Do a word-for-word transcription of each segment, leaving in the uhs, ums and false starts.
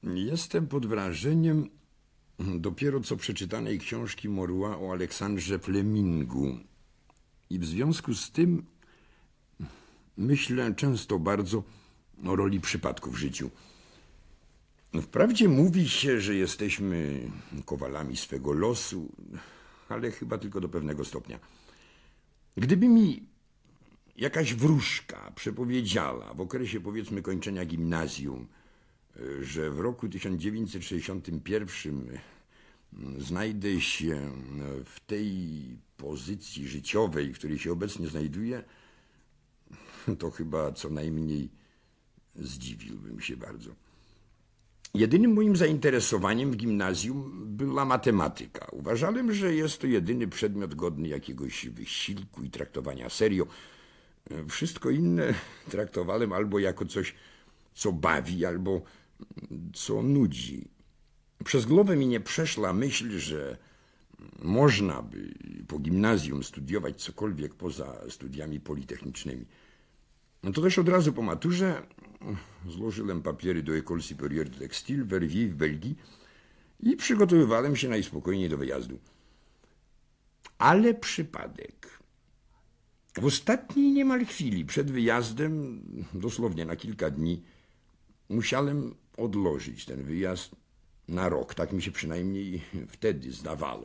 Jestem pod wrażeniem dopiero co przeczytanej książki Morua o Aleksandrze Flemingu. I w związku z tym myślę często bardzo o roli przypadku w życiu. Wprawdzie mówi się, że jesteśmy kowalami swego losu, ale chyba tylko do pewnego stopnia. Gdyby mi jakaś wróżka przepowiedziała w okresie, powiedzmy, kończenia gimnazjum, że w roku tysiąc dziewięćset sześćdziesiątym pierwszym znajdę się w tej pozycji życiowej, w której się obecnie znajduję, to chyba co najmniej zdziwiłbym się bardzo. Jedynym moim zainteresowaniem w gimnazjum była matematyka. Uważałem, że jest to jedyny przedmiot godny jakiegoś wysiłku i traktowania serio. Wszystko inne traktowałem albo jako coś, co bawi, albo co nudzi. Przez głowę mi nie przeszła myśl, że można by po gimnazjum studiować cokolwiek poza studiami politechnicznymi. No to też od razu po maturze złożyłem papiery do École Supérieure de Textile w Verviers w Belgii i przygotowywałem się najspokojniej do wyjazdu. Ale przypadek. W ostatniej niemal chwili przed wyjazdem, dosłownie na kilka dni, musiałem odłożyć ten wyjazd na rok. Tak mi się przynajmniej wtedy zdawało.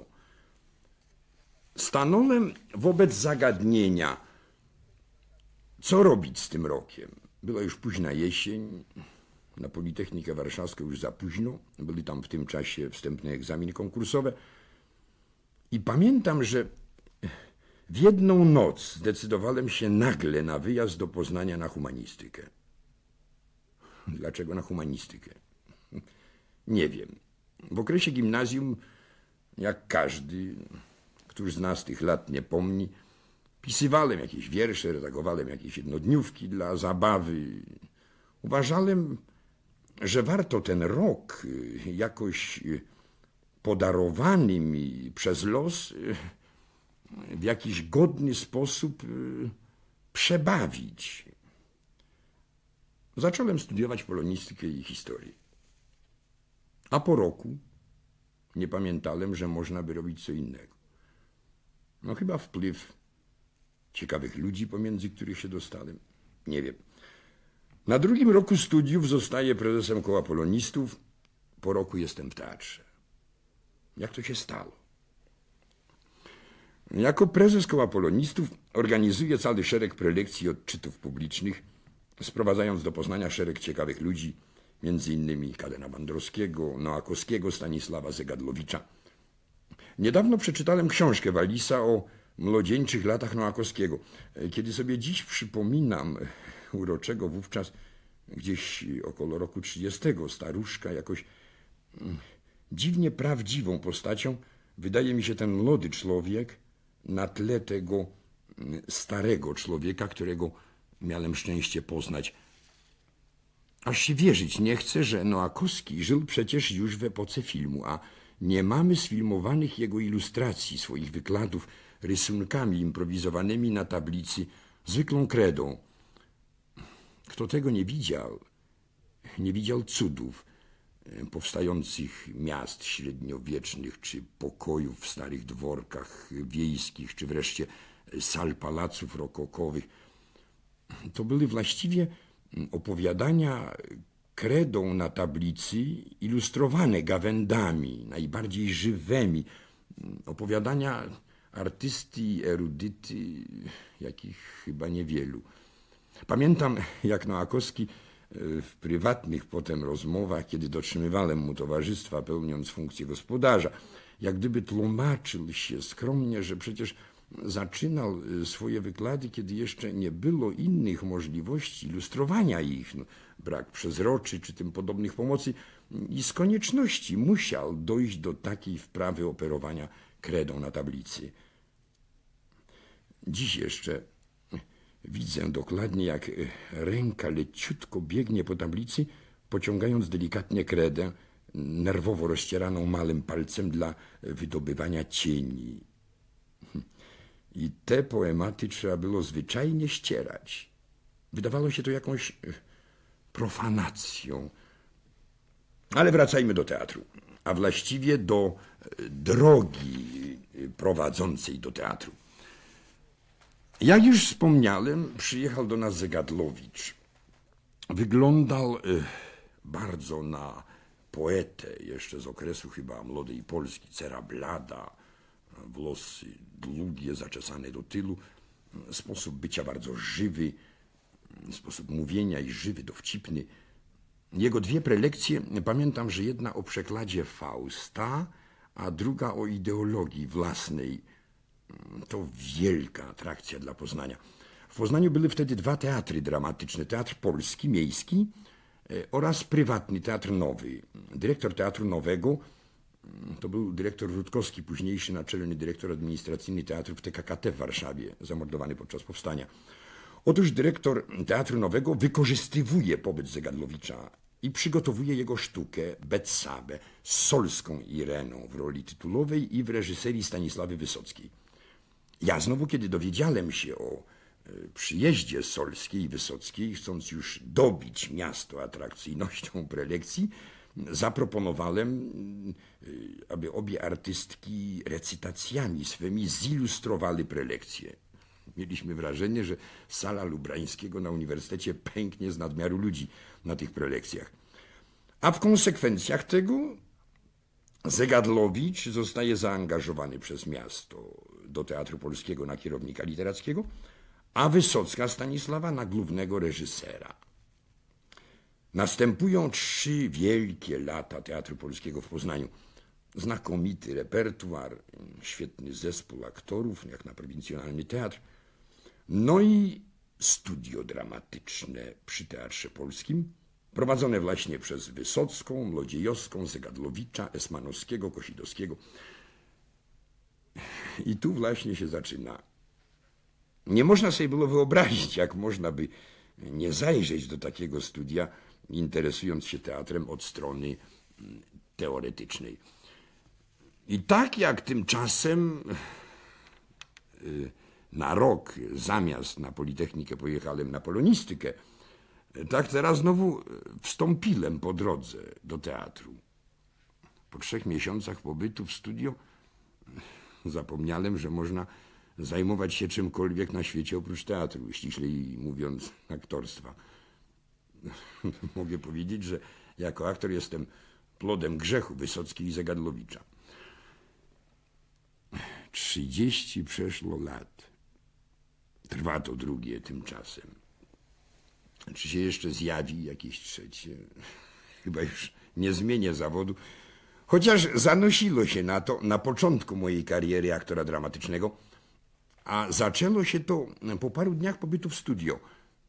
Stanąłem wobec zagadnienia, co robić z tym rokiem. Była już późna jesień, na Politechnikę Warszawską już za późno, były tam w tym czasie wstępne egzaminy konkursowe i pamiętam, że w jedną noc zdecydowałem się nagle na wyjazd do Poznania na humanistykę. Dlaczego na humanistykę? Nie wiem. W okresie gimnazjum, jak każdy, któż z nas tych lat nie pomni, pisywałem jakieś wiersze, redagowałem jakieś jednodniówki dla zabawy. Uważałem, że warto ten rok jakoś podarowany mi przez los w jakiś godny sposób przebawić. Zacząłem studiować polonistykę i historię. A po roku nie pamiętałem, że można by robić co innego. No chyba wpływ ciekawych ludzi, pomiędzy których się dostałem. Nie wiem. Na drugim roku studiów zostaję prezesem koła polonistów. Po roku jestem w teatrze. Jak to się stało? Jako prezes koła polonistów organizuję cały szereg prelekcji i odczytów publicznych, sprowadzając do Poznania szereg ciekawych ludzi, między innymi Kadena Bandrowskiego, Noakowskiego, Stanisława Zegadlowicza. Niedawno przeczytałem książkę Wallisa o młodzieńczych latach Noakowskiego. Kiedy sobie dziś przypominam uroczego wówczas gdzieś około roku trzydziestego staruszka, jakoś dziwnie prawdziwą postacią wydaje mi się ten młody człowiek na tle tego starego człowieka, którego miałem szczęście poznać. Aż się wierzyć nie chce, że Noakowski żył przecież już w epoce filmu, a nie mamy sfilmowanych jego ilustracji, swoich wykładów, rysunkami improwizowanymi na tablicy, zwykłą kredą. Kto tego nie widział, nie widział cudów powstających miast średniowiecznych, czy pokojów w starych dworkach wiejskich, czy wreszcie sal palaców rokokowych. To były właściwie opowiadania kredą na tablicy, ilustrowane gawędami, najbardziej żywymi. Opowiadania artysty i erudyty, jakich chyba niewielu. Pamiętam, jak Noakowski w prywatnych potem rozmowach, kiedy dotrzymywałem mu towarzystwa, pełniąc funkcję gospodarza, jak gdyby tłumaczył się skromnie, że przecież zaczynał swoje wykłady, kiedy jeszcze nie było innych możliwości ilustrowania ich, no, brak przezroczy czy tym podobnych pomocy, i z konieczności musiał dojść do takiej wprawy operowania kredą na tablicy. Dziś jeszcze widzę dokładnie, jak ręka leciutko biegnie po tablicy, pociągając delikatnie kredę, nerwowo rozcieraną malym palcem dla wydobywania cieni. I te poematy trzeba było zwyczajnie ścierać. Wydawało się to jakąś profanacją. Ale wracajmy do teatru, a właściwie do drogi prowadzącej do teatru. Jak już wspomniałem, przyjechał do nas Zegadlowicz. Wyglądał bardzo na poetę, jeszcze z okresu chyba młodej Polski, cera blada, włosy długie, zaczesane do tyłu, sposób bycia bardzo żywy, sposób mówienia i żywy, dowcipny. Jego dwie prelekcje, pamiętam, że jedna o przekładzie Fausta, a druga o ideologii własnej. To wielka atrakcja dla Poznania. W Poznaniu były wtedy dwa teatry dramatyczne. Teatr Polski, miejski oraz prywatny Teatr Nowy. Dyrektor Teatru Nowego to był dyrektor Rutkowski, późniejszy naczelny dyrektor administracyjny teatru w T K K T w Warszawie, zamordowany podczas powstania. Otóż dyrektor Teatru Nowego wykorzystywuje pobyt Zegadlowicza i przygotowuje jego sztukę Betsabę z Solską Ireną w roli tytułowej i w reżyserii Stanisławy Wysockiej. Ja znowu, kiedy dowiedziałem się o przyjeździe Solskiej i Wysockiej, chcąc już dobić miasto atrakcyjnością prelekcji, zaproponowałem, aby obie artystki recytacjami swymi zilustrowały prelekcję. Mieliśmy wrażenie, że sala Lubrańskiego na uniwersytecie pęknie z nadmiaru ludzi na tych prelekcjach. A w konsekwencjach tego Zegadlowicz zostaje zaangażowany przez miasto do Teatru Polskiego na kierownika literackiego, a Wysocka Stanisława na głównego reżysera. Następują trzy wielkie lata Teatru Polskiego w Poznaniu. Znakomity repertuar, świetny zespół aktorów, jak na prowincjonalny teatr. No i studio dramatyczne przy Teatrze Polskim, prowadzone właśnie przez Wysocką, Młodziejowską, Zegadlowicza, Esmanowskiego, Kosidowskiego. I tu właśnie się zaczyna. Nie można sobie było wyobrazić, jak można by nie zajrzeć do takiego studia, interesując się teatrem od strony teoretycznej. I tak jak tymczasem na rok zamiast na Politechnikę pojechałem na polonistykę, tak teraz znowu wstąpiłem po drodze do teatru. Po trzech miesiącach pobytu w studio zapomniałem, że można zajmować się czymkolwiek na świecie oprócz teatru, ściślej mówiąc aktorstwa. Mogę powiedzieć, że jako aktor jestem plodem grzechu Wysockiej i Zegadlowicza. Trzydzieści przeszło lat. Trwa to drugie tymczasem. Czy się jeszcze zjawi jakieś trzecie? Chyba już nie zmienię zawodu. Chociaż zanosiło się na to na początku mojej kariery aktora dramatycznego, a zaczęło się to po paru dniach pobytu w studio.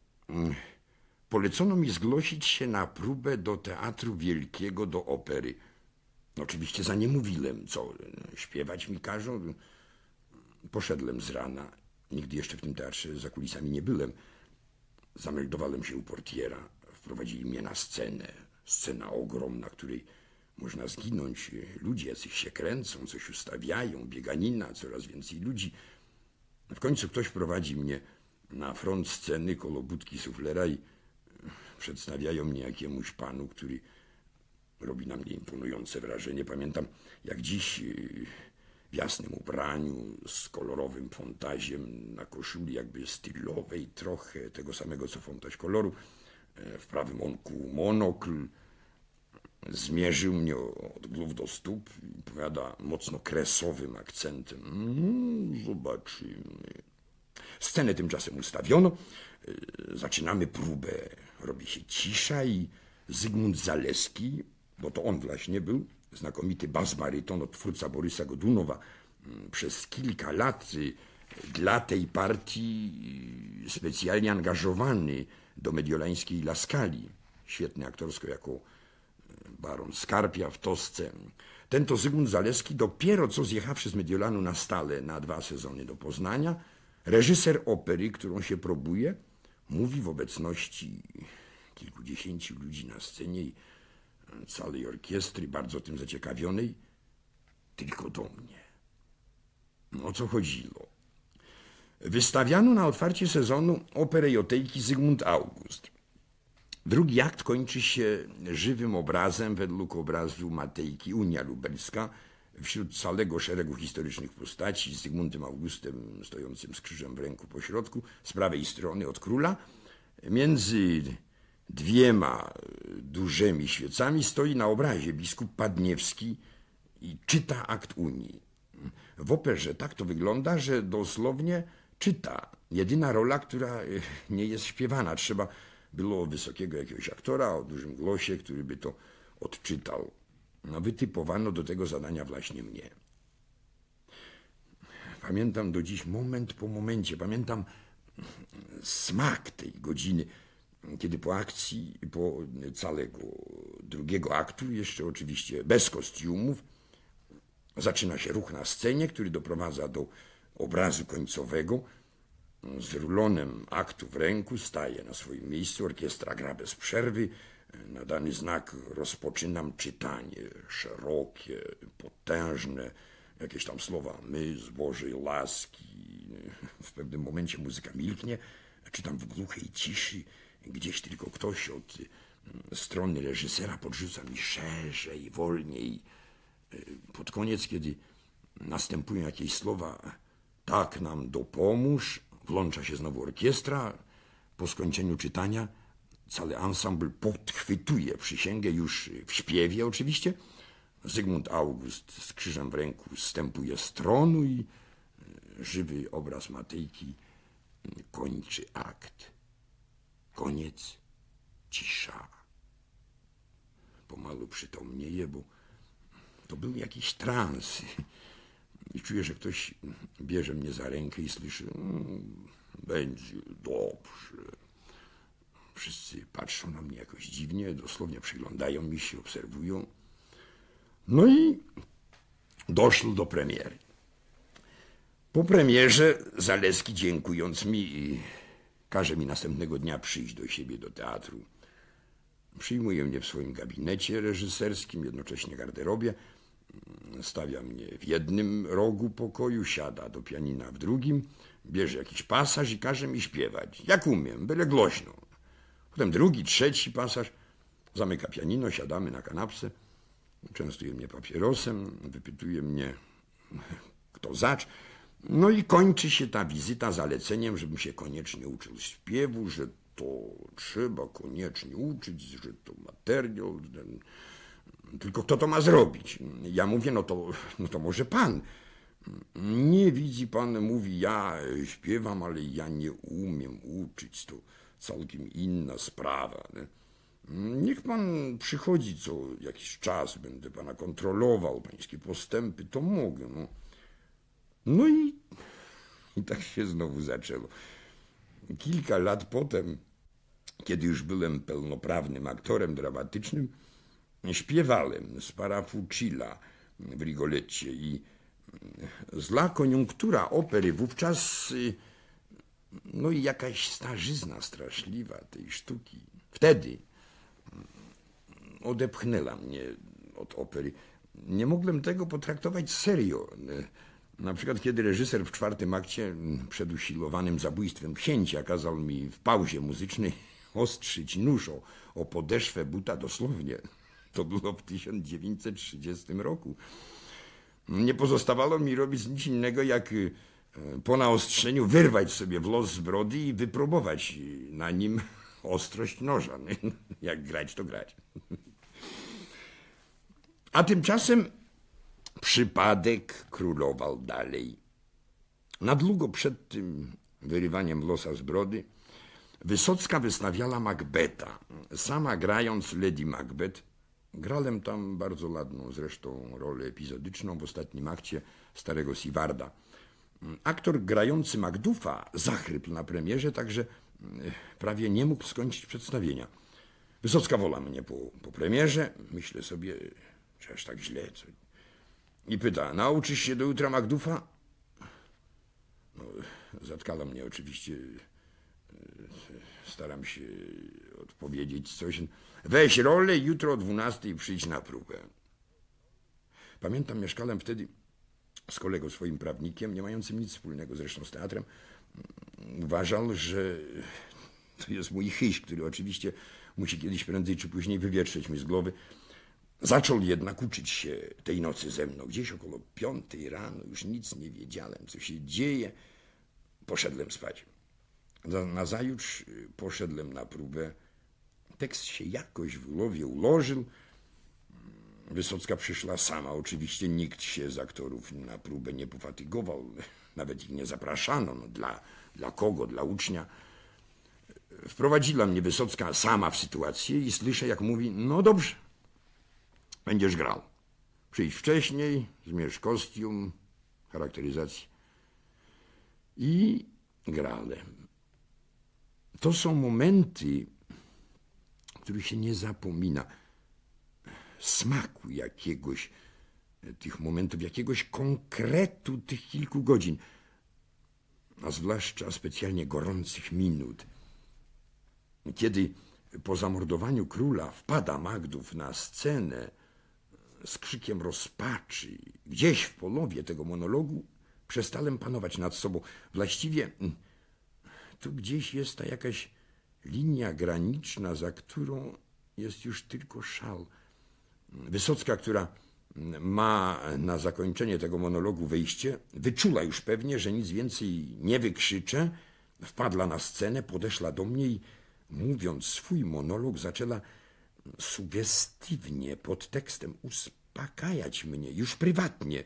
Polecono mi zgłosić się na próbę do Teatru Wielkiego, do opery. Oczywiście za nie mówiłem, co, śpiewać mi każą. Poszedłem z rana. Nigdy jeszcze w tym teatrze za kulisami nie byłem. Zameldowałem się u portiera. Wprowadzili mnie na scenę. Scena ogromna, której można zginąć. Ludzie jacyś się kręcą, coś ustawiają, bieganina, coraz więcej ludzi. W końcu ktoś prowadzi mnie na front sceny koło budki suflera i przedstawiają mnie jakiemuś panu, który robi na mnie imponujące wrażenie. Pamiętam, jak dziś w jasnym ubraniu, z kolorowym fontaziem na koszuli jakby stylowej, trochę tego samego co fontaż koloru, w prawym oku monokl, zmierzył mnie od głów do stóp i powiada mocno kresowym akcentem: mm, zobaczymy. Scenę tymczasem ustawiono, zaczynamy próbę, robi się cisza i Zygmunt Zaleski, bo to on właśnie był, znakomity bas-baryton, odtwórca Borysa Godunowa, przez kilka lat dla tej partii specjalnie angażowany do mediolańskiej Laskali, świetny aktorsko jako baron Skarpia w Tosce. Ten to Zygmunt Zaleski, dopiero co zjechawszy z Mediolanu na stale na dwa sezony do Poznania, reżyser opery, którą się próbuje, mówi w obecności kilkudziesięciu ludzi na scenie i całej orkiestry, bardzo tym zaciekawionej, tylko do mnie. O co chodziło? Wystawiano na otwarcie sezonu operę Jotejki Zygmunt August. Drugi akt kończy się żywym obrazem według obrazu Matejki Unia Lubelska wśród całego szeregu historycznych postaci z Zygmuntem Augustem stojącym z krzyżem w ręku po środku, z prawej strony od króla. Między dwiema dużymi świecami stoi na obrazie biskup Padniewski i czyta akt Unii. W operze tak to wygląda, że dosłownie czyta. Jedyna rola, która nie jest śpiewana. Trzeba było wysokiego jakiegoś aktora o dużym głosie, który by to odczytał. No, wytypowano do tego zadania właśnie mnie. Pamiętam do dziś moment po momencie. Pamiętam smak tej godziny, kiedy po akcji, po całego drugiego aktu, jeszcze oczywiście bez kostiumów, zaczyna się ruch na scenie, który doprowadza do obrazu końcowego. Z rulonem aktu w ręku staje na swoim miejscu, orkiestra gra bez przerwy. Na dany znak rozpoczynam czytanie, szerokie, potężne, jakieś tam słowa my z Bożej łaski. W pewnym momencie muzyka milknie, czytam w głuchej ciszy, gdzieś tylko ktoś od strony reżysera podrzuca mi szerzej, wolniej. Pod koniec, kiedy następują jakieś słowa tak nam dopomóż, włącza się znowu orkiestra. Po skończeniu czytania cały ansambl podchwytuje przysięgę już w śpiewie oczywiście. Zygmunt August z krzyżem w ręku zstępuje z tronu i żywy obraz Matejki kończy akt. Koniec, cisza. Pomalu przytomnieje, bo to był jakiś trans. I czuję, że ktoś bierze mnie za rękę i słyszy mmm, będzie dobrze. Wszyscy patrzą na mnie jakoś dziwnie, dosłownie przyglądają mi się, obserwują. No i doszło do premiery. Po premierze Zaleski, dziękując mi, każe mi następnego dnia przyjść do siebie do teatru. Przyjmuje mnie w swoim gabinecie reżyserskim, jednocześnie garderobie. Stawia mnie w jednym rogu pokoju, siada do pianina w drugim, bierze jakiś pasaż i każe mi śpiewać. Jak umiem, byle głośno. Potem drugi, trzeci pasaż. Zamyka pianino, siadamy na kanapce. Częstuje mnie papierosem, wypytuje mnie, kto zacz. No i kończy się ta wizyta zaleceniem, żebym się koniecznie uczył śpiewu, że to trzeba koniecznie uczyć, że to materiał. Tylko kto to ma zrobić? Ja mówię, no to, no to może pan. Nie widzi pan, mówi, ja śpiewam, ale ja nie umiem uczyć, to całkiem inna sprawa. Nie? Niech pan przychodzi co jakiś czas, będę pana kontrolował, pańskie postępy, to mogę. No, no i, i tak się znowu zaczęło. Kilka lat potem, kiedy już byłem pełnoprawnym aktorem dramatycznym, śpiewałem z Parafucilla w Rigoletcie i zła koniunktura opery wówczas, no i jakaś starzyzna straszliwa tej sztuki, wtedy odepchnęła mnie od opery. Nie mogłem tego potraktować serio. Na przykład, kiedy reżyser w czwartym akcie przed usilowanym zabójstwem księcia kazał mi w pauzie muzycznej ostrzyć nóż o, o podeszwę buta dosłownie. To było w tysiąc dziewięćset trzydziestym roku. Nie pozostawało mi robić nic innego, jak po naostrzeniu wyrwać sobie włos z brody i wypróbować na nim ostrość noża. Jak grać, to grać. A tymczasem przypadek królował dalej. Na długo przed tym wyrywaniem włosa z brody Wysocka wystawiała Macbeta. Sama grając Lady Macbeth, grałem tam bardzo ładną zresztą rolę epizodyczną w ostatnim akcie Starego Siwarda. Aktor grający Macduffa zachrypł na premierze, także prawie nie mógł skończyć przedstawienia. Wysocka wola mnie po, po premierze. Myślę sobie, czy aż tak źle. Co? I pyta, nauczysz się do jutra Macduffa? No, zatkala mnie oczywiście. Staram się odpowiedzieć coś. Weź rolę, jutro o dwunastej przyjdź na próbę. Pamiętam, mieszkałem wtedy z kolegą swoim prawnikiem, nie mającym nic wspólnego zresztą z teatrem. Uważał, że to jest mój chyś, który oczywiście musi kiedyś prędzej czy później wywietrzeć mi z głowy. Zaczął jednak uczyć się tej nocy ze mną. Gdzieś około piątej rano, już nic nie wiedziałem, co się dzieje. Poszedłem spać. Nazajutrz poszedłem na próbę. Tekst się jakoś w głowie ułożył. Wysocka przyszła sama. Oczywiście nikt się z aktorów na próbę nie pofatygował. Nawet ich nie zapraszano. No, dla, dla kogo? Dla ucznia. Wprowadziła mnie Wysocka sama w sytuację i słyszę, jak mówi: no dobrze, będziesz grał. Przyjdź wcześniej, zmierz kostium, charakteryzację. I grałem. To są momenty, których się nie zapomina. Smaku jakiegoś, tych momentów, jakiegoś konkretu tych kilku godzin, a zwłaszcza specjalnie gorących minut. Kiedy po zamordowaniu króla wpada Magdów na scenę z krzykiem rozpaczy, gdzieś w połowie tego monologu przestałem panować nad sobą. Właściwie tu gdzieś jest ta jakaś linia graniczna, za którą jest już tylko szal. Wysocka, która ma na zakończenie tego monologu wejście, wyczula już pewnie, że nic więcej nie wykrzyczę, wpadła na scenę, podeszła do mnie i mówiąc swój monolog zaczęła sugestywnie pod tekstem uspokajać mnie, już prywatnie.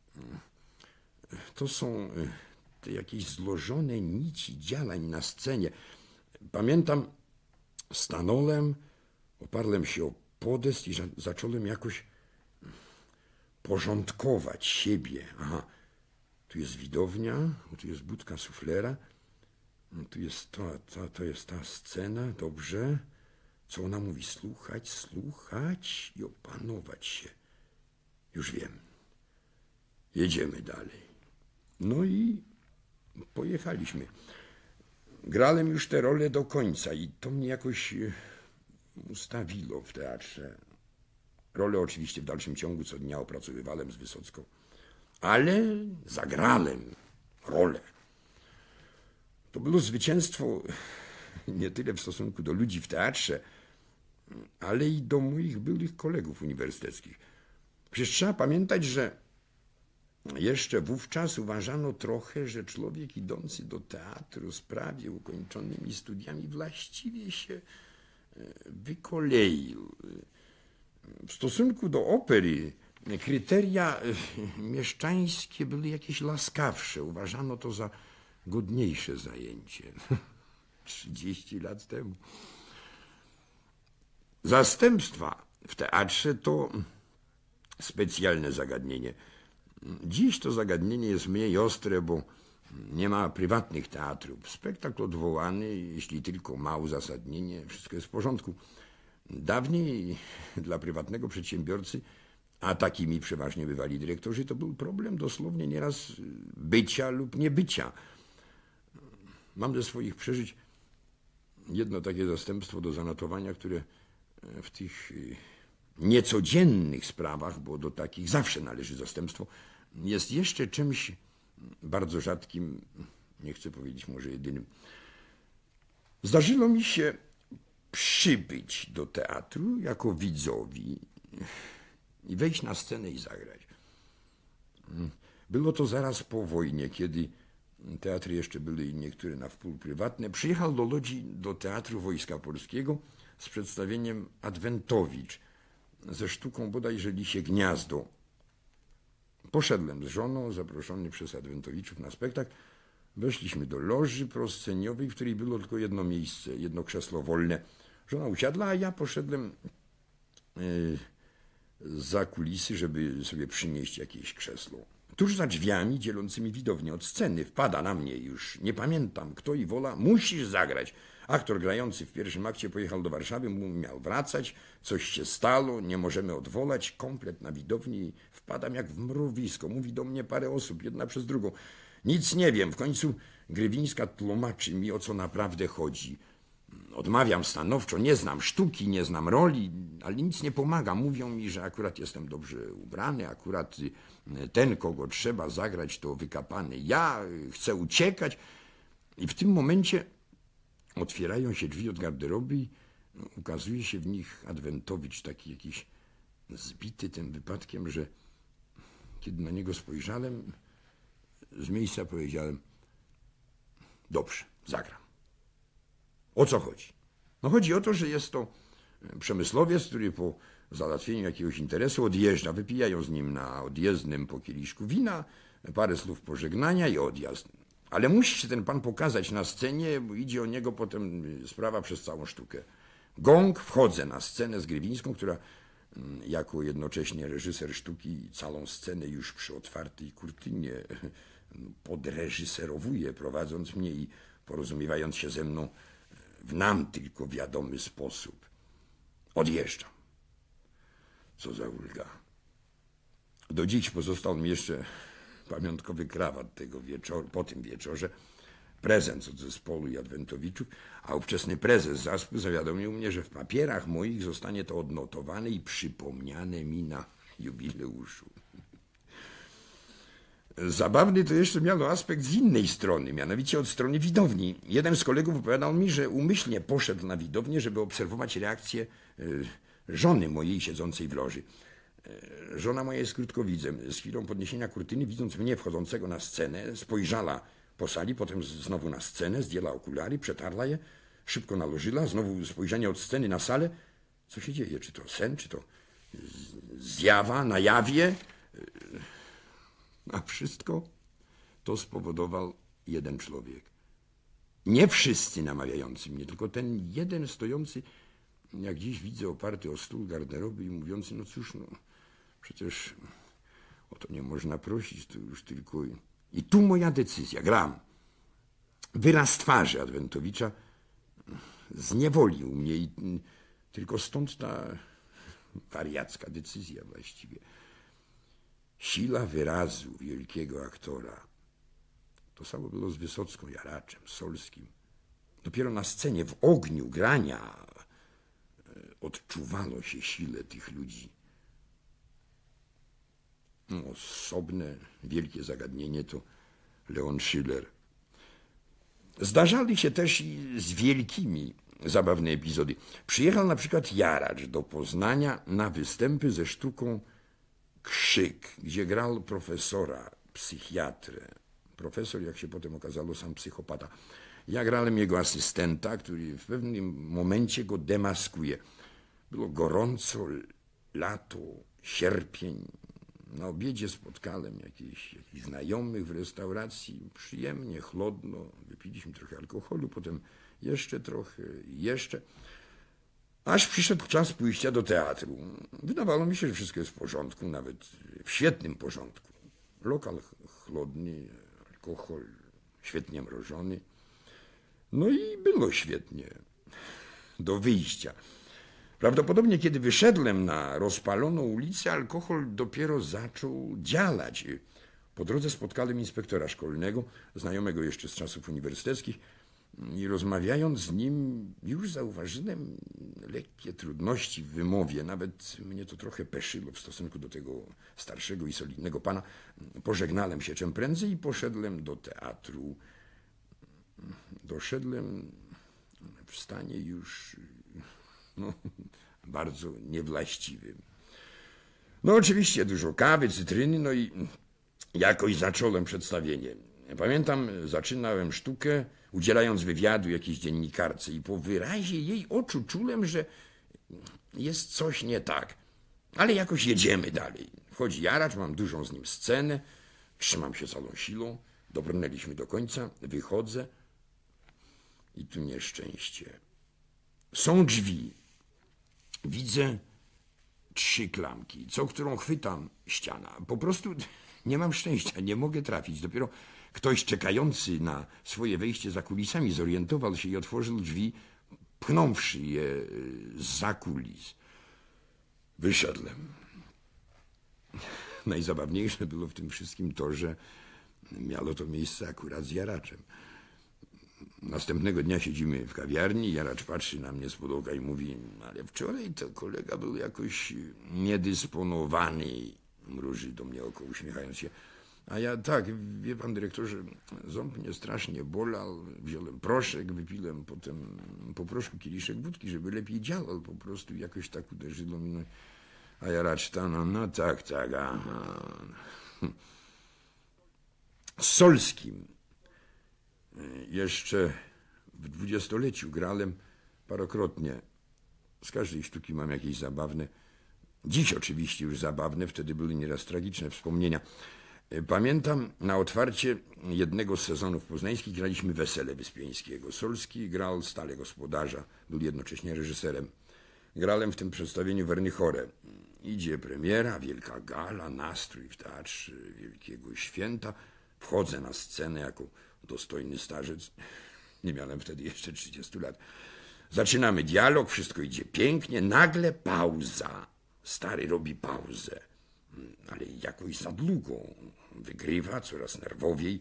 To są te jakieś złożone nici działań na scenie. Pamiętam, stanąłem, oparłem się o podest i zacząłem jakoś porządkować siebie. Aha, tu jest widownia, tu jest budka suflera, tu jest to, to, to jest ta scena, dobrze. Co ona mówi? Słuchać, słuchać i opanować się. Już wiem. Jedziemy dalej. No i pojechaliśmy. Grałem już tę rolę do końca i to mnie jakoś ustawiło w teatrze. Rolę oczywiście w dalszym ciągu co dnia opracowywałem z Wysocką, ale zagrałem rolę. To było zwycięstwo nie tyle w stosunku do ludzi w teatrze, ale i do moich byłych kolegów uniwersyteckich. Przecież trzeba pamiętać, że jeszcze wówczas uważano trochę, że człowiek idący do teatru z prawie ukończonymi studiami właściwie się wykoleił. W stosunku do opery kryteria mieszczańskie były jakieś laskawsze. Uważano to za godniejsze zajęcie. Trzydzieści lat temu. Zastępstwa w teatrze to specjalne zagadnienie. Dziś to zagadnienie jest mniej ostre, bo nie ma prywatnych teatrów. Spektakl odwołany, jeśli tylko ma uzasadnienie, wszystko jest w porządku. Dawniej dla prywatnego przedsiębiorcy, a takimi przeważnie bywali dyrektorzy, to był problem dosłownie nieraz bycia lub niebycia. Mam ze swoich przeżyć jedno takie zastępstwo do zanotowania, które w tych niecodziennych sprawach, bo do takich zawsze należy zastępstwo, jest jeszcze czymś bardzo rzadkim, nie chcę powiedzieć może jedynym. Zdarzyło mi się przybyć do teatru jako widzowi i wejść na scenę i zagrać. Było to zaraz po wojnie, kiedy teatry jeszcze były niektóre na wpół prywatne. Przyjechał do Łodzi do Teatru Wojska Polskiego z przedstawieniem Adwentowicz ze sztuką bodajże Lisie Gniazdo. Poszedłem z żoną, zaproszony przez Adwentowiczów na spektakl. Weszliśmy do loży prosceniowej, w której było tylko jedno miejsce, jedno krzesło wolne. Żona usiadła, a ja poszedłem yy, za kulisy, żeby sobie przynieść jakieś krzesło. Tuż za drzwiami dzielącymi widownię od sceny wpada na mnie już, nie pamiętam kto i wola, musisz zagrać. Aktor grający w pierwszym akcie pojechał do Warszawy, miał wracać, coś się stało, nie możemy odwołać, komplet na widowni, wpadam jak w mrowisko, mówi do mnie parę osób, jedna przez drugą. Nic nie wiem, w końcu Grywińska tłumaczy mi, o co naprawdę chodzi. Odmawiam stanowczo, nie znam sztuki, nie znam roli, ale nic nie pomaga. Mówią mi, że akurat jestem dobrze ubrany, akurat ten, kogo trzeba zagrać, to wykapany. Ja chcę uciekać i w tym momencie otwierają się drzwi od garderoby i ukazuje się w nich Adwentowicz taki jakiś zbity tym wypadkiem, że kiedy na niego spojrzałem, z miejsca powiedziałem: dobrze, zagram. O co chodzi? No chodzi o to, że jest to przemyslowiec, który po załatwieniu jakiegoś interesu odjeżdża, wypijają z nim na odjezdnym po kieliszku wina, parę słów pożegnania i odjazd. Ale musi się ten pan pokazać na scenie, bo idzie o niego potem sprawa przez całą sztukę. Gong, wchodzę na scenę z Grywińską, która jako jednocześnie reżyser sztuki całą scenę już przy otwartej kurtynie podreżyserowuje, prowadząc mnie i porozumiewając się ze mną w nam tylko wiadomy sposób. Odjeżdżam. Co za ulga. Do dziś pozostał mi jeszcze pamiątkowy krawat tego wieczoru, po tym wieczorze, prezent od zespołu i Adwentowiczów, a ówczesny prezes Zaspu zawiadomił mnie, że w papierach moich zostanie to odnotowane i przypomniane mi na jubileuszu. Zabawny to jeszcze miano aspekt z innej strony, mianowicie od strony widowni. Jeden z kolegów opowiadał mi, że umyślnie poszedł na widownię, żeby obserwować reakcję y, żony mojej siedzącej w loży. Y, żona moja jest krótkowidzem. Z chwilą podniesienia kurtyny, widząc mnie wchodzącego na scenę, spojrzała po sali, potem znowu na scenę, zdjęła okulary, przetarła je, szybko nalożyła, znowu spojrzenie od sceny na salę. Co się dzieje? Czy to sen, czy to zjawa na jawie? A wszystko to spowodował jeden człowiek. Nie wszyscy namawiający mnie, tylko ten jeden stojący, jak dziś widzę, oparty o stół garderoby i mówiący: no cóż, no przecież o to nie można prosić, to już tylko... I tu moja decyzja, gram. Wyraz twarzy Adwentowicza zniewolił mnie i tylko stąd ta wariacka decyzja właściwie. Siła wyrazu wielkiego aktora. To samo było z Wysocką, Jaraczem, Solskim. Dopiero na scenie, w ogniu grania odczuwano się silę tych ludzi. No, osobne, wielkie zagadnienie to Leon Schiller. Zdarzali się też i z wielkimi zabawne epizody. Przyjechał na przykład Jaracz do Poznania na występy ze sztuką Krzyk, gdzie grał profesora, psychiatrę. Profesor, jak się potem okazało, sam psychopata. Ja grałem jego asystenta, który w pewnym momencie go demaskuje. Było gorąco, lato, sierpień. Na obiedzie spotkałem jakichś, jakichś znajomych w restauracji. Przyjemnie, chłodno. Wypiliśmy trochę alkoholu, potem jeszcze trochę, jeszcze... Aż przyszedł czas pójścia do teatru. Wydawało mi się, że wszystko jest w porządku, nawet w świetnym porządku. Lokal chłodny, alkohol świetnie mrożony. No i było świetnie. Do wyjścia. Prawdopodobnie, kiedy wyszedłem na rozpaloną ulicę, alkohol dopiero zaczął działać. Po drodze spotkałem inspektora szkolnego, znajomego jeszcze z czasów uniwersyteckich, i rozmawiając z nim już zauważyłem lekkie trudności w wymowie. Nawet mnie to trochę peszyło w stosunku do tego starszego i solidnego pana. Pożegnałem się czym prędzej i poszedłem do teatru. Doszedłem w stanie już no, bardzo niewłaściwym. No oczywiście dużo kawy, cytryny, no i jakoś zacząłem przedstawienie. Pamiętam, zaczynałem sztukę, udzielając wywiadu jakiejś dziennikarce i po wyrazie jej oczu czułem, że jest coś nie tak. Ale jakoś jedziemy dalej. Wchodzi Jaracz, mam dużą z nim scenę, trzymam się całą siłą, dobrnęliśmy do końca, wychodzę i tu nieszczęście. Są drzwi. Widzę trzy klamki, co którą chwytam ściana. Po prostu nie mam szczęścia, nie mogę trafić. Dopiero ktoś czekający na swoje wejście za kulisami zorientował się i otworzył drzwi, pchnąwszy je za kulis. Wyszedłem. Najzabawniejsze było w tym wszystkim to, że miało to miejsce akurat z Jaraczem. Następnego dnia siedzimy w kawiarni, Jaracz patrzy na mnie z pod i mówi: ale wczoraj to kolega był jakoś niedysponowany. Mruży do mnie oko, uśmiechając się. A ja tak, wie pan dyrektorze, ząb mnie strasznie bolał, wziąłem proszek, wypiłem potem po proszku kieliszek wódki, żeby lepiej działał, po prostu jakoś tak uderzyło mi. No. A ja raczta, no, no tak, tak, aha. Z Solskim jeszcze w dwudziestoleciu grałem parokrotnie. Z każdej sztuki mam jakieś zabawne. Dziś oczywiście już zabawne, wtedy były nieraz tragiczne wspomnienia. Pamiętam, na otwarcie jednego z sezonów poznańskich graliśmy Wesele Wyspiańskiego. Solski grał stale gospodarza, był jednocześnie reżyserem. Grałem w tym przedstawieniu Wernychorę. Idzie premiera, wielka gala, nastrój w teatrze Wielkiego Święta. Wchodzę na scenę jako dostojny starzec. Nie miałem wtedy jeszcze trzydziestu lat. Zaczynamy dialog, wszystko idzie pięknie. Nagle pauza. Stary robi pauzę, ale jakoś za długą. Wygrywa coraz nerwowiej.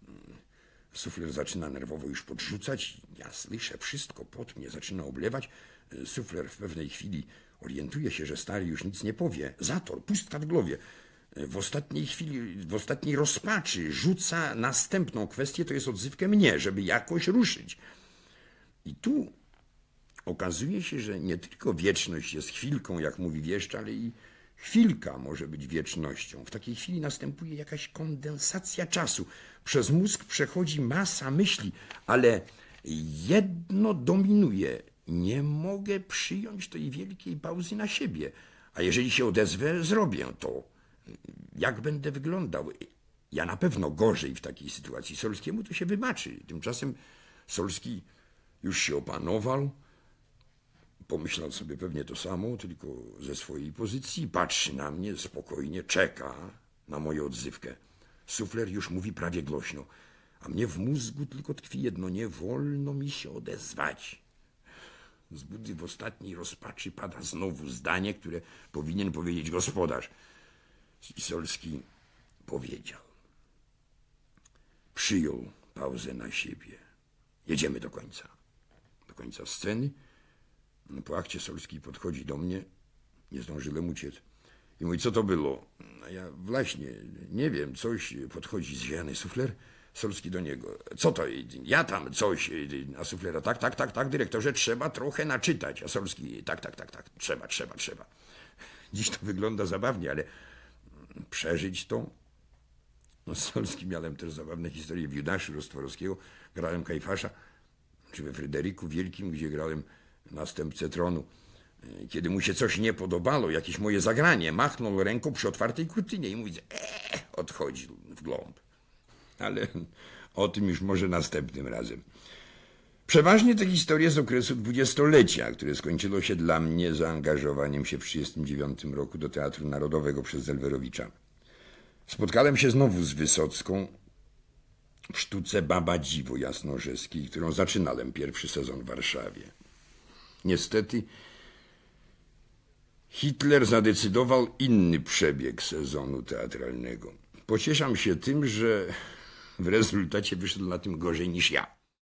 Sufler zaczyna nerwowo już podrzucać. Ja słyszę wszystko, pot mnie zaczyna oblewać. Sufler w pewnej chwili orientuje się, że stary już nic nie powie. Zator, pustka w głowie. W ostatniej chwili, w ostatniej rozpaczy rzuca następną kwestię, to jest odzywkę mnie, żeby jakoś ruszyć. I tu okazuje się, że nie tylko wieczność jest chwilką, jak mówi wieszcz, ale i chwilka może być wiecznością. W takiej chwili następuje jakaś kondensacja czasu. Przez mózg przechodzi masa myśli, ale jedno dominuje. Nie mogę przyjąć tej wielkiej pauzy na siebie. A jeżeli się odezwę, zrobię to. Jak będę wyglądał? Ja na pewno gorzej w takiej sytuacji. Solskiemu to się wybaczy. Tymczasem Solski już się opanował. Pomyślał sobie pewnie to samo, tylko ze swojej pozycji. Patrzy na mnie spokojnie, czeka na moją odzywkę. Sufler już mówi prawie głośno, a mnie w mózgu tylko tkwi jedno: nie wolno mi się odezwać. Z budy w ostatniej rozpaczy pada znowu zdanie, które powinien powiedzieć gospodarz. I Solski powiedział. Przyjął pauzę na siebie. Jedziemy do końca. Do końca sceny. Po akcie Solski podchodzi do mnie. Nie zdążyłem uciec. I mówi, co to było? A ja właśnie, nie wiem, coś. Podchodzi zziany Sufler. Solski do niego. Co to? Ja tam coś. A Suflera, tak, tak, tak, tak, dyrektorze, trzeba trochę naczytać. A Solski, tak, tak, tak, tak, trzeba, trzeba, trzeba. Dziś to wygląda zabawnie, ale przeżyć to? No, z Solskim miałem też zabawne historie w Judaszu Rostworowskiego. Grałem Kajfasza, czy we Fryderyku Wielkim, gdzie grałem następcę tronu. Kiedy mu się coś nie podobało, jakieś moje zagranie, machnął ręką przy otwartej kurtynie i mówi, eee, odchodził w głąb. Ale o tym już może następnym razem. Przeważnie te historie z okresu dwudziestolecia, które skończyło się dla mnie zaangażowaniem się w trzydziestym dziewiątym roku do Teatru Narodowego przez Zelwerowicza. Spotkałem się znowu z Wysocką w sztuce Baba Dziwo Jasnorzeskiej, którą zaczynałem pierwszy sezon w Warszawie. Niestety Hitler zadecydował inny przebieg sezonu teatralnego. Pocieszam się tym, że w rezultacie wyszedł na tym gorzej niż ja.